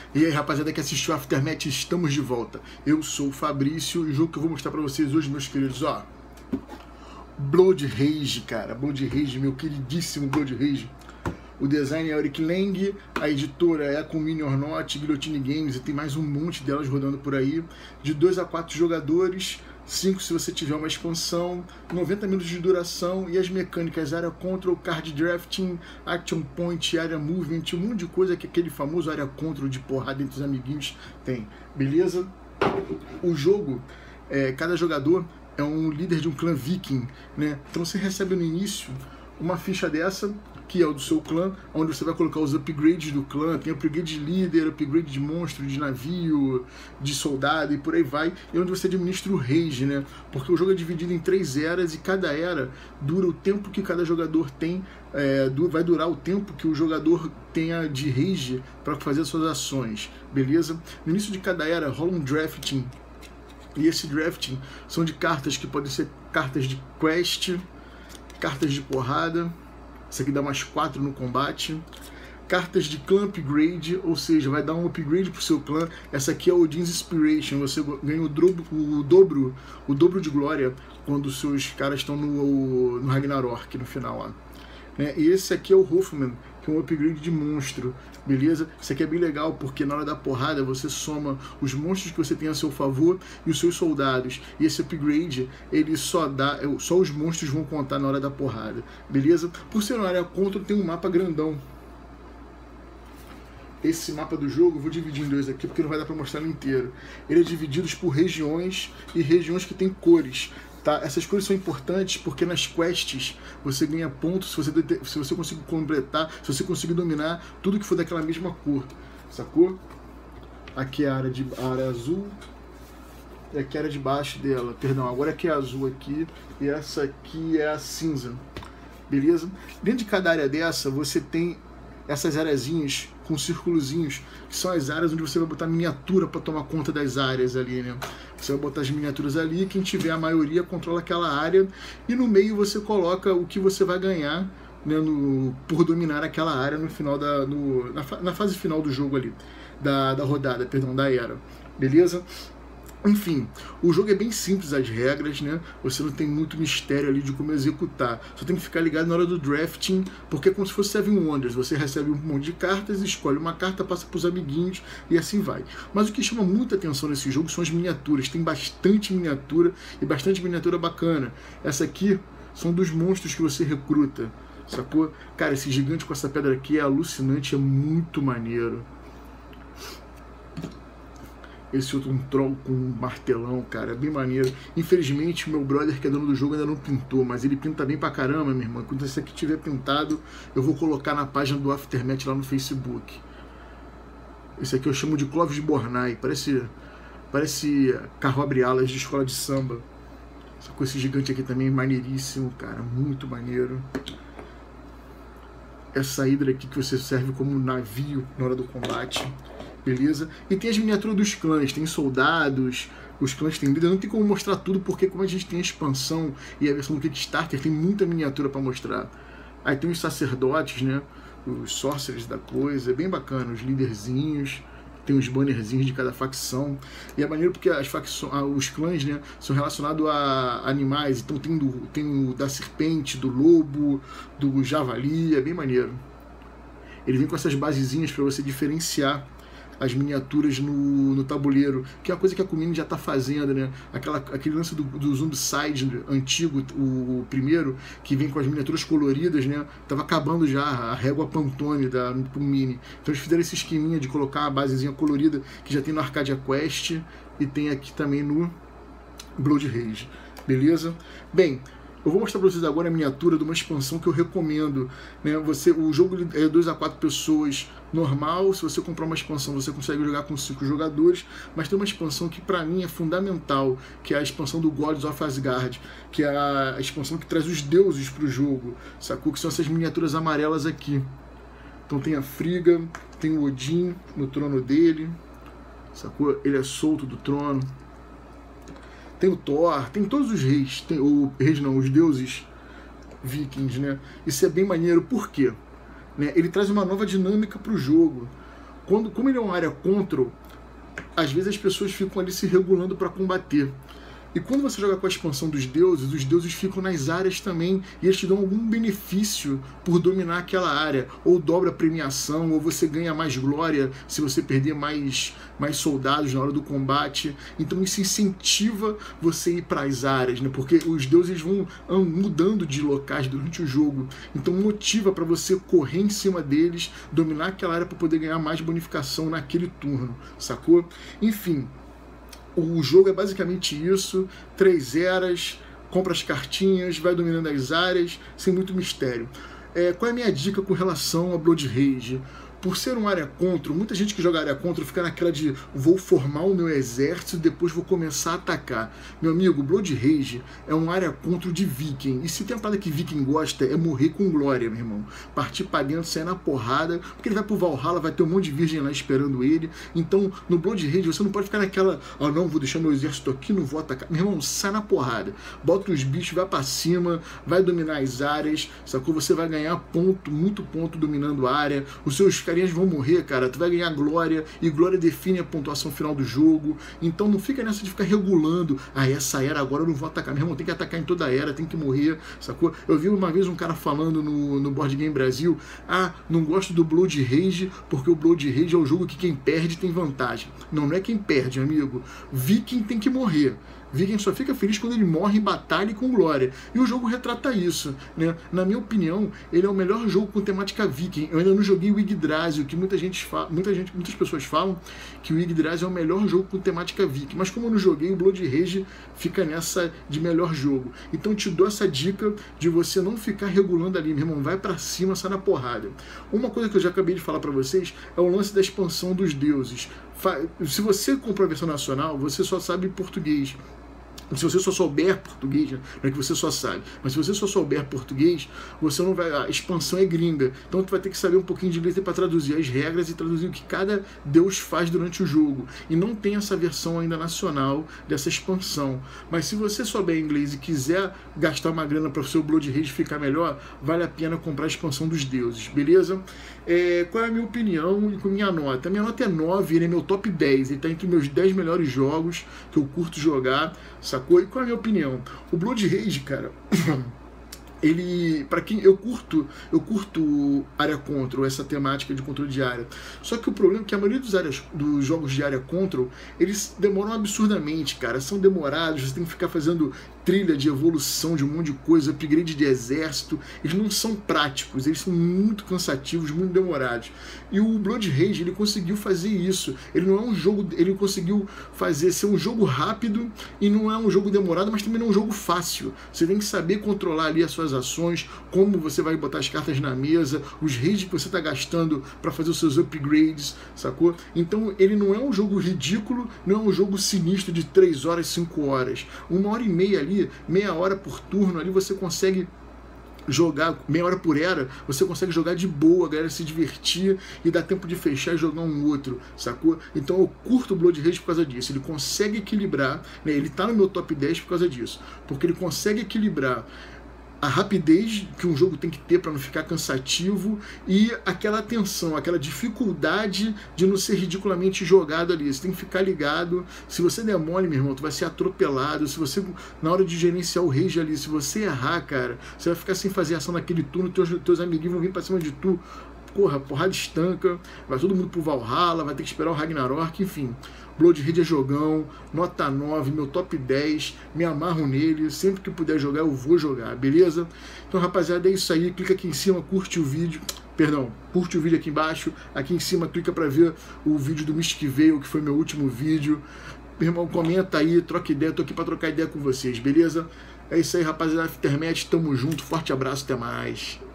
E aí, rapaziada que assistiu Aftermath, estamos de volta. Eu sou o Fabrício e o jogo que eu vou mostrar pra vocês hoje, meus queridos, ó. Blood Rage, cara. Blood Rage, meu queridíssimo Blood Rage. O design é Eric Lang, a editora é a Conmini or Not, Guillotine Games, e tem mais um monte delas rodando por aí. De 2 a 4 jogadores, 5 se você tiver uma expansão, 90 minutos de duração, e as mecânicas Area Control, Card Drafting, Action Point, Area Movement, um monte de coisa que aquele famoso Area Control de porrada entre os amiguinhos tem, beleza? O jogo, cada jogador é um líder de um clã viking, né? Então você recebe no início uma ficha dessa, que é o do seu clã, onde você vai colocar os upgrades do clã, tem upgrade de líder, upgrade de monstro, de navio, de soldado e por aí vai, e onde você administra o rage, né? Porque o jogo é dividido em 3 eras e cada era dura o tempo que cada jogador tem, vai durar o tempo que o jogador tenha de rage para fazer as suas ações, beleza? No início de cada era rola um drafting, e esse drafting são de cartas que podem ser cartas de quest, cartas de porrada. Essa aqui dá mais 4 no combate. Cartas de clã upgrade, ou seja, vai dar um upgrade pro seu clã. Essa aqui é Odin's Inspiration, você ganha o dobro de glória quando os seus caras estão no Ragnarok, no final lá. E esse aqui é o Hoffman, que é um upgrade de monstro, beleza? Isso aqui é bem legal porque na hora da porrada você soma os monstros que você tem a seu favor e os seus soldados. E esse upgrade, ele só os monstros vão contar na hora da porrada, beleza? Por ser uma área contra, tem um mapa grandão. Esse mapa do jogo, eu vou dividir em 2 aqui porque não vai dar pra mostrar ele inteiro. Ele é dividido por regiões e regiões que tem cores. Tá? Essas cores são importantes porque nas quests você ganha pontos se você conseguir completar, se você conseguir dominar tudo que for daquela mesma cor, sacou? Aqui é a área azul e aqui é a área de baixo dela, perdão, agora aqui é azul aqui e essa aqui é a cinza, beleza? Dentro de cada área dessa você tem essas areazinhas com círculozinhos, que são as áreas onde você vai botar miniatura para tomar conta das áreas ali, né? Você vai botar as miniaturas ali, quem tiver a maioria controla aquela área, e no meio você coloca o que você vai ganhar, né, por dominar aquela área no final na fase final do jogo ali, da rodada, perdão, da era, beleza? Enfim, o jogo é bem simples, as regras, né? Você não tem muito mistério ali de como executar. Só tem que ficar ligado na hora do drafting, porque é como se fosse Seven Wonders. Você recebe um monte de cartas, escolhe uma carta, passa para os amiguinhos e assim vai. Mas o que chama muita atenção nesse jogo são as miniaturas. Tem bastante miniatura e bastante miniatura bacana. Essa aqui são dos monstros que você recruta, sacou? Cara, esse gigante com essa pedra aqui é alucinante, é muito maneiro. Esse outro, um troll com um martelão, cara, é bem maneiro. Infelizmente, o meu brother, que é dono do jogo, ainda não pintou, mas ele pinta bem pra caramba, minha irmã. Quando esse aqui tiver pintado, eu vou colocar na página do Aftermath lá no Facebook. Esse aqui eu chamo de Clóvis de Bornai, parece carro abre-alas de escola de samba. Só com esse gigante aqui também, maneiríssimo, cara, muito maneiro. Essa hidra aqui que você serve como navio na hora do combate. Beleza? E tem as miniaturas dos clãs, tem soldados, os clãs têm líder, não tem como mostrar tudo, porque como a gente tem a expansão e a versão do Kickstarter, tem muita miniatura para mostrar. Aí tem os sacerdotes, né? Os sorcerers da coisa, é bem bacana, os líderzinhos, tem os bannerzinhos de cada facção. E é maneiro porque os clãs, né, são relacionados a animais, então tem o da serpente, do lobo, do javali, é bem maneiro. Ele vem com essas basezinhas para você diferenciar as miniaturas no tabuleiro, que é uma coisa que a Conmini já está fazendo, né? Aquele lance do Zombicide antigo, o primeiro, que vem com as miniaturas coloridas, né? Tava acabando já a régua Pantone da Conmini. Então eles fizeram esse esqueminha de colocar a basezinha colorida que já tem no Arcadia Quest e tem aqui também no Blood Rage, beleza? Bem, eu vou mostrar para vocês agora a miniatura de uma expansão que eu recomendo, né? O jogo é 2 a 4 pessoas normal. Se você comprar uma expansão, você consegue jogar com 5 jogadores, mas tem uma expansão que para mim é fundamental, que é a expansão do Gods of Asgard, que é a expansão que traz os deuses para o jogo, sacou? Que são essas miniaturas amarelas aqui. Então tem a Frigga, tem o Odin no trono dele, sacou? Ele é solto do trono. Tem o Thor, tem todos os reis, os deuses vikings, né? Isso é bem maneiro, por quê? Ele traz uma nova dinâmica para o jogo. Como ele é uma área control, às vezes as pessoas ficam ali se regulando para combater. E quando você joga com a expansão dos deuses, os deuses ficam nas áreas também, e eles te dão algum benefício por dominar aquela área, ou dobra a premiação, ou você ganha mais glória se você perder mais soldados na hora do combate. Então isso incentiva você ir para as áreas, né? Porque os deuses vão mudando de locais durante o jogo, então motiva para você correr em cima deles, dominar aquela área para poder ganhar mais bonificação naquele turno, sacou? Enfim, o jogo é basicamente isso, 3 eras, compra as cartinhas, vai dominando as áreas, sem muito mistério. Qual é a minha dica com relação a Blood Rage? Por ser uma área contra, muita gente que joga área contra fica naquela de vou formar o meu exército e depois vou começar a atacar. Meu amigo, Blood Rage é uma área contra de viking. E se tem uma parada que viking gosta é morrer com glória, meu irmão. Partir pra dentro, sair na porrada, porque ele vai pro Valhalla, vai ter um monte de virgem lá esperando ele. Então, no Blood Rage você não pode ficar naquela, não, vou deixar meu exército aqui, não vou atacar. Meu irmão, sai na porrada. Bota os bichos, vai pra cima, vai dominar as áreas, sacou? Você vai ganhar ponto, muito ponto dominando a área. Os seus carinhas vão morrer, cara, tu vai ganhar glória, e glória define a pontuação final do jogo. Então não fica nessa de ficar regulando, essa era agora eu não vou atacar. Meu irmão, tem que atacar em toda a era, tem que morrer, sacou? Eu vi uma vez um cara falando no Board Game Brasil, não gosto do Blood Rage, porque o Blood Rage é o jogo que quem perde tem vantagem. Não é quem perde, amigo. Viking tem que morrer. Viking só fica feliz quando ele morre em batalha e com glória. E o jogo retrata isso, né? Na minha opinião, ele é o melhor jogo com temática viking. Eu ainda não joguei o Yggdrasil, que muitas pessoas falam que o Yggdrasil é o melhor jogo com temática viking. Mas como eu não joguei, o Blood Rage fica nessa de melhor jogo. Então te dou essa dica de você não ficar regulando ali, meu irmão. Vai pra cima, sai na porrada. Uma coisa que eu já acabei de falar pra vocês é o lance da expansão dos deuses. Se você comprou a versão nacional, você só sabe português. Se você só souber português, não é que você só sabe, mas se você só souber português, você não vai. A expansão é gringa, então tu vai ter que saber um pouquinho de inglês para traduzir as regras e traduzir o que cada deus faz durante o jogo. E não tem essa versão ainda nacional dessa expansão. Mas se você souber inglês e quiser gastar uma grana para o seu Blood Rage ficar melhor, vale a pena comprar a expansão dos deuses, beleza? Qual é a minha opinião e com minha nota? A minha nota é 9, ele é meu top 10, ele está entre meus 10 melhores jogos que eu curto jogar, sacou? E qual é a minha opinião? O Blood Rage, cara, ele, para quem eu curto área control, essa temática de controle de área. Só que o problema é que a maioria dos jogos de área control, eles demoram absurdamente, cara, são demorados, você tem que ficar fazendo trilha de evolução de um monte de coisa, upgrade de exército, eles não são práticos, eles são muito cansativos, muito demorados. E o Blood Rage, ele conseguiu fazer isso. Ele não é um jogo, ele conseguiu fazer ser um jogo rápido e não é um jogo demorado, mas também não é um jogo fácil. Você tem que saber controlar ali as suas ações, como você vai botar as cartas na mesa, os rages que você está gastando para fazer os seus upgrades, sacou? Então ele não é um jogo ridículo, não é um jogo sinistro de 3 horas, 5 horas. 1h30 ali, meia hora por turno ali, você consegue jogar, meia hora por era, você consegue jogar de boa, a galera se divertir e dá tempo de fechar e jogar um outro, sacou? Então eu curto o Blood Rage por causa disso, ele consegue equilibrar, né? Ele tá no meu top 10 por causa disso, porque ele consegue equilibrar a rapidez que um jogo tem que ter para não ficar cansativo e aquela tensão, aquela dificuldade de não ser ridiculamente jogado ali. Você tem que ficar ligado. Se você der mole, meu irmão, tu vai ser atropelado. Se você, na hora de gerenciar o rage ali, se você errar, cara, você vai ficar sem fazer ação naquele turno, teus amiguinhos vão vir pra cima de tu. Porrada estanca, vai todo mundo pro Valhalla, vai ter que esperar o Ragnarok, enfim. Blood Rage é jogão, nota 9, meu top 10, me amarro nele, sempre que puder jogar eu vou jogar, beleza? Então rapaziada, é isso aí, clica aqui em cima, curte o vídeo, curte o vídeo aqui embaixo, aqui em cima clica pra ver o vídeo do Mystic Veil, que foi meu último vídeo. Meu irmão, comenta aí, troca ideia, tô aqui pra trocar ideia com vocês, beleza? É isso aí rapaziada, Aftermath, tamo junto, forte abraço, até mais.